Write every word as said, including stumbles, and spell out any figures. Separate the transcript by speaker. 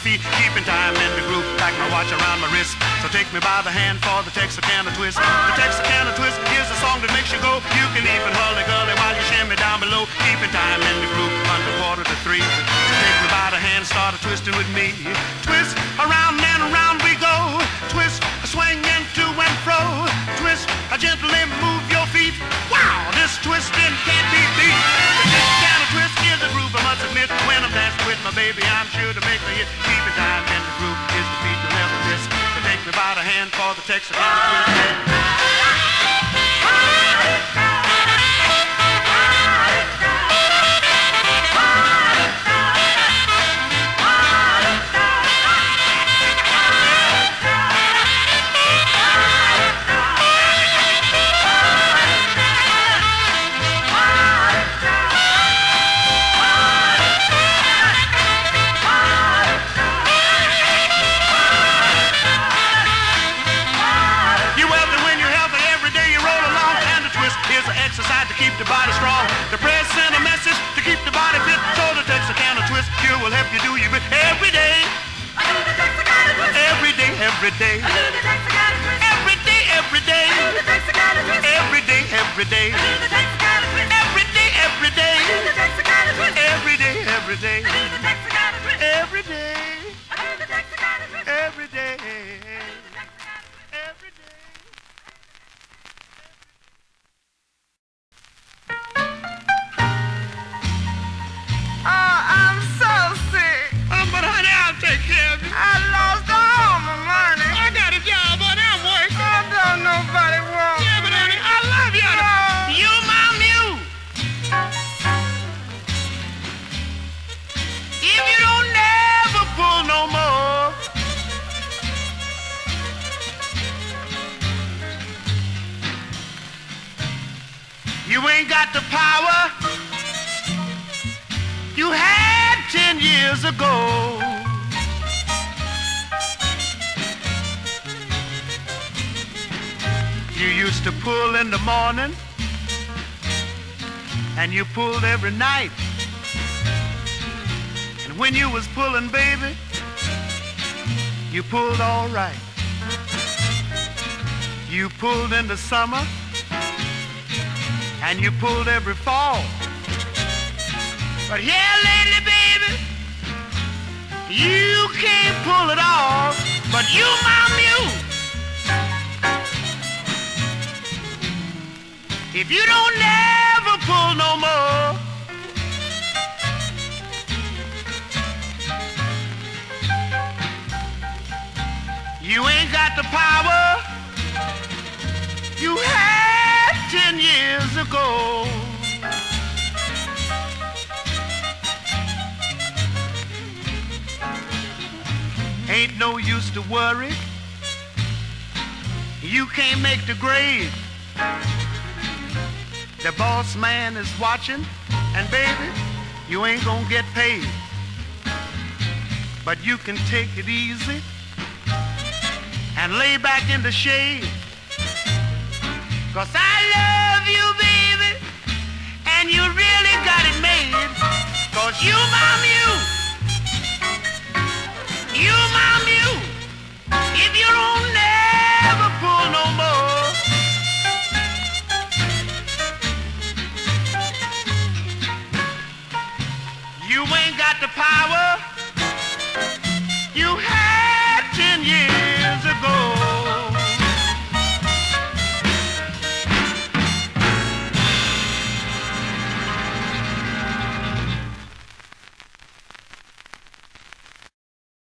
Speaker 1: your feet, keeping time in the groove like my watch around my wrist. So take me by the hand for the Texarkana twist. The Texarkana twist is a song that makes you go. You can even hully-gully while you shimmy down below, keeping time in the groove under quarter to three. So take me by the hand, start a twisting with me. Twist around and around we go. Twist, swing and to and fro. Twist, gently move your feet. Wow, this twisting can't be beat. The Texarkana twist is a groove, I must admit. When I'm dancing with my baby, I'm sure to make me hit. Keeping time in the groove is the beat you'll never miss. So take me by the hand for the Texarkana twist. Keep the body strong, to press in a message to keep the body fit. So the Texarkana twist here will help you do your bit every day. I do the Texarkana twist. Every day, every day. I do the Texarkana twist. Every day, every day. I do the Texarkana twist. Every day, every day. I do the Texarkana twist. Every day, every day. I do the Texarkana twist. Every day, every day. I do the Texarkana twist. Every day. I do the Texarkana twist. Every day. Every day.
Speaker 2: Oh, I'm so sick.
Speaker 1: Oh, but honey, I'll take care of you.
Speaker 2: I lost all my money.
Speaker 1: I got a job, but I'm working.
Speaker 2: I don't nobody want me.
Speaker 1: Yeah, but honey, I love you.
Speaker 2: No.
Speaker 1: You my mule. If you don't never pull no more, you ain't got the power you had ten years ago. You used to pull in the morning, and you pulled every night. And when you was pulling, baby, you pulled all right. You pulled in the summer, and you pulled every fall. But here lately, baby, you can't pull it off, but you my mule. If you don't never pull no more, you ain't got the power you had ten years ago. Ain't no use to worry. You can't make the grade. The boss man is watching, and baby, you ain't gonna get paid. But you can take it easy and lay back in the shade. Cause I love you, baby, and you really got it made. Cause you my mule. You my mule. If you don't never pull no more, you ain't got the power